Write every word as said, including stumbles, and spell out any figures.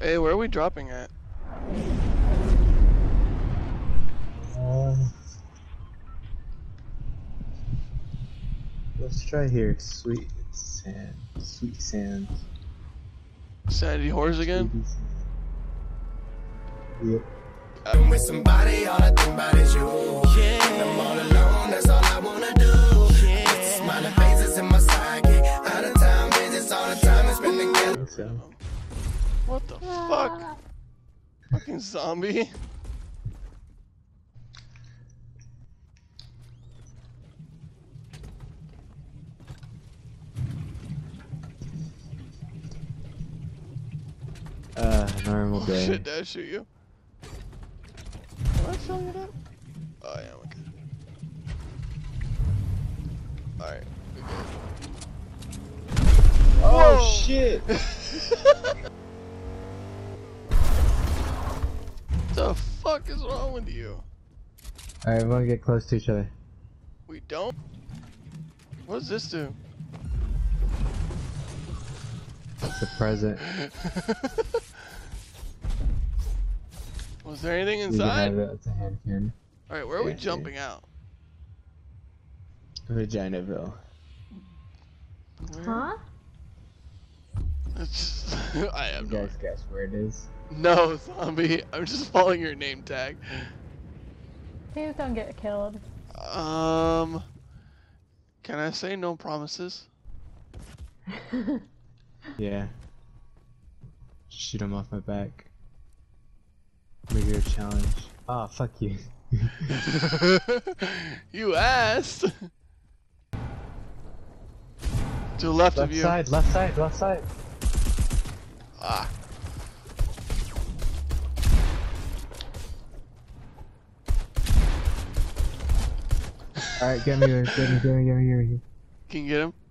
Hey, where are we dropping at? Uh, let's try here. Sweet sand. Sweet sand. Sandy Horse again? Sweetie sand. Yep. I'm with somebody, all I think about is you. Yeah. I'm all alone, that's all I wanna do. Yeah. Smiling faces in my sidekick. Out of time, visits all the time, it's been together. So. What the fuck? Fucking zombie. Uh, normal Oh day. shit, did I shoot you? Am I filling it up? Oh yeah, okay. Alright, we good. Oh Whoa! shit! What the fuck is wrong with you? Alright, we wanna get close to each other. We don't? What does this do? It's a present. Was there anything You can inside? have it. It's a hand cannon. Alright, where are we Yeah, jumping out? Vaginaville. Huh? It's just, I You have no guys guess where it is? No, zombie. I'm just following your name tag. Please don't get killed. Um, can I say no promises? Yeah. Shoot him off my back. Make it a challenge. Ah, oh, fuck you. You asked. To the left, Left of you. side, left side, left side. Ah. Alright, get me there, get me, get me, get me, get me. Can you get him?